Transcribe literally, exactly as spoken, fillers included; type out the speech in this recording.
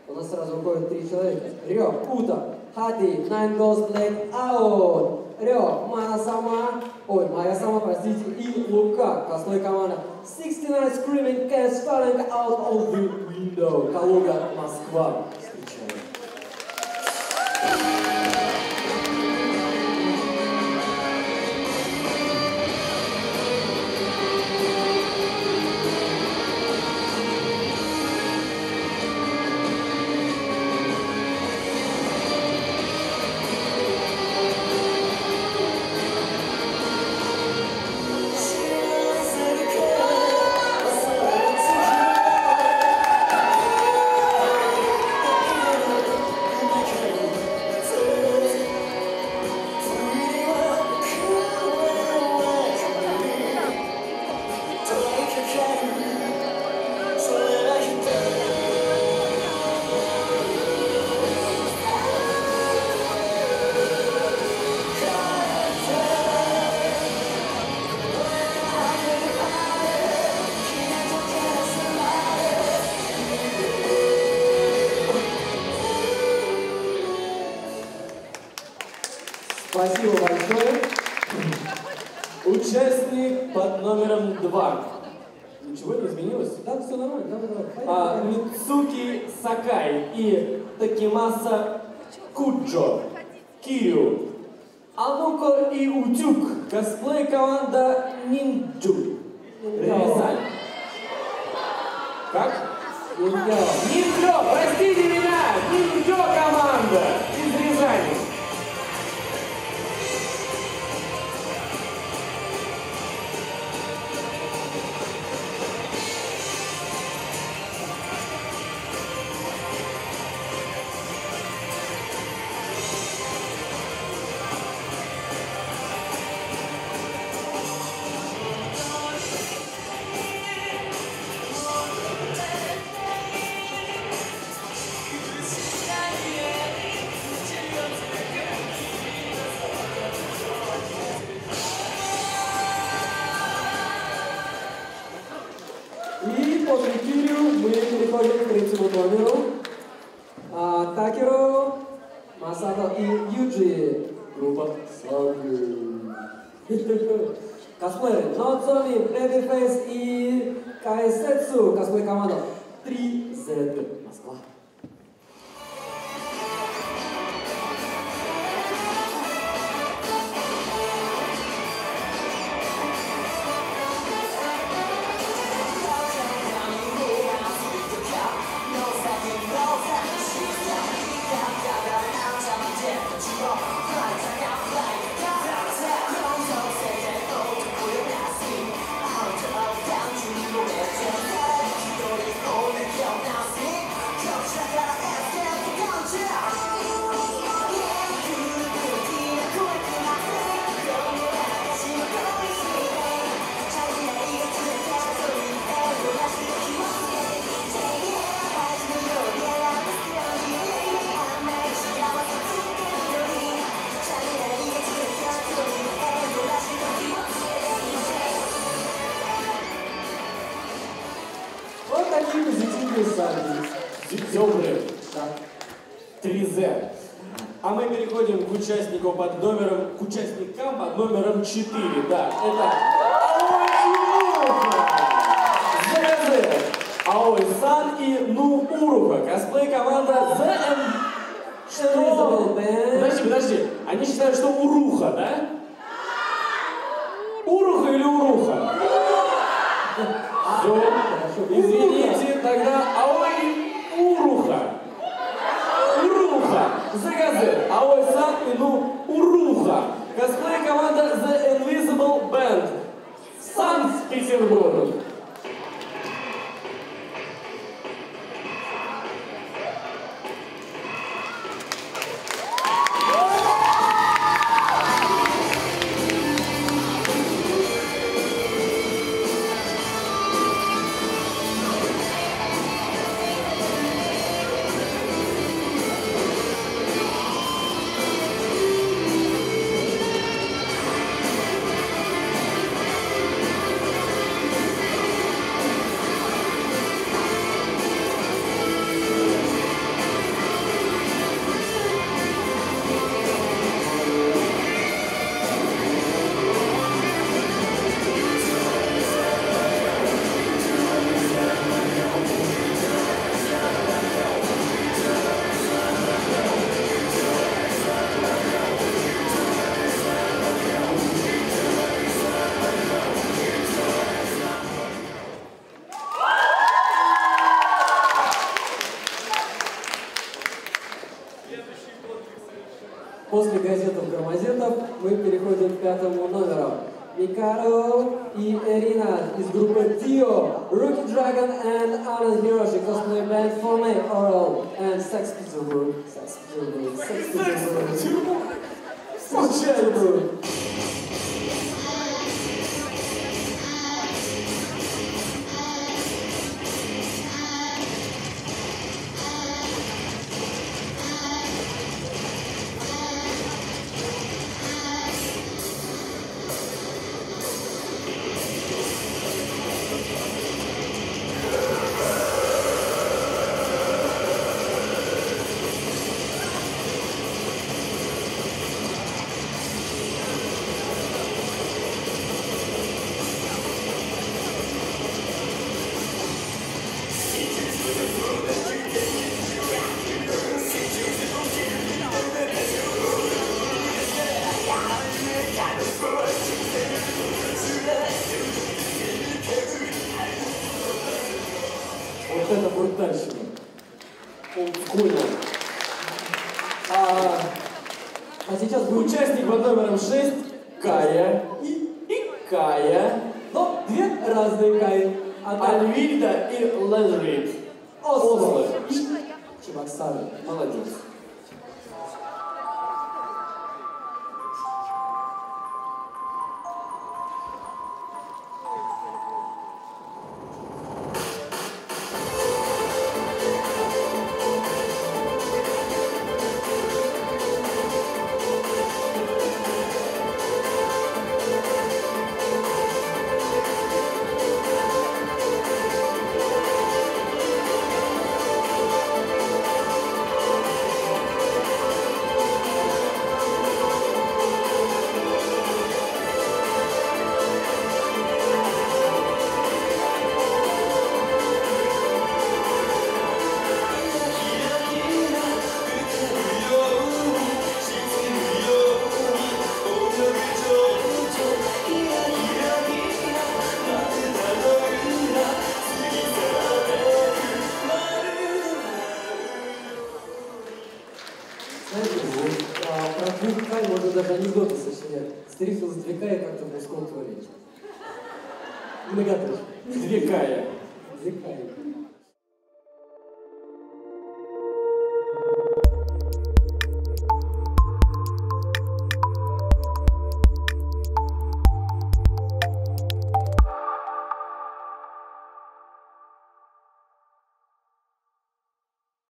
У нас сразу выходит три человека. Рё, Ута, Хади, Nine Goes Black Out. Рё, Мана Сама, ой, Майя Сама, простите, и Лука, косплей команда шестьдесят девять Screaming Cats Falling Out of the Window. Калуга, Москва. Встречаем. Спасибо большое. Участник под номером два. Ничего не изменилось? Да, все нормально. Давай, давай. А, Мицуки Сакай и Такимаса Куджо. Кирю. Ануко и Утюг. Косплей команда Нинджу. Рязань. Как? Ниндзя. Ниндзё, простите меня! Ниндзё команда из Рязани. И после Кирю мы переходим к третьему номеру. А, Такеро, Масато и Юджи. Группа Саги. Косплееры Нодзоми, Babyface и Кайсетсу. Косплей команда три зет Москва. Вот такие позитивные сами. Добрый. Да. три зет. А мы переходим к участнику под номером, к участникам под номером четыре. Да, это Аой Уруха, Аой-сан и Ну Уруха. Косплей команда The M. Что? Подожди, подожди. Они считают, что Уруха, да? Уруха или Уруха? Все. Извините, тогда Аой Уруха. Уруха. Заказы. Аой-сан и Ну Уруха. Косплей команда The Invisible Band. Санкт-Петербург. после газетов-громозетов мы переходим к пятому номеру. Микаро и Эрина из группы Dio, Rookie Dragon and Alan Hiroshi cosplay band Fome, Oral and Sex Pizzle. Sex Pizzle. Sex Pizzle. Случайно. Вот это брутальщина. Олдскульно. А, а сейчас будет Участник под номером шесть Кая и, и Кая. Но две разные Каи. Альвильда и Лезрид. Осло. Чебоксары. Молодец. Знаете, а, про двух Кай можно даже анекдоты сочинять. Встретилась две Каи как-то в мужском туалете. Многоточие. Две Кая. Две Каи.